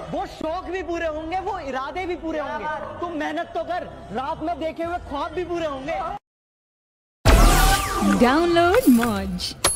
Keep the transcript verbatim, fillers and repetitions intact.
वो शौक भी पूरे होंगे, वो इरादे भी पूरे होंगे। तुम मेहनत तो कर, रात में देखे हुए ख्वाब भी पूरे होंगे। डाउनलोड मौज।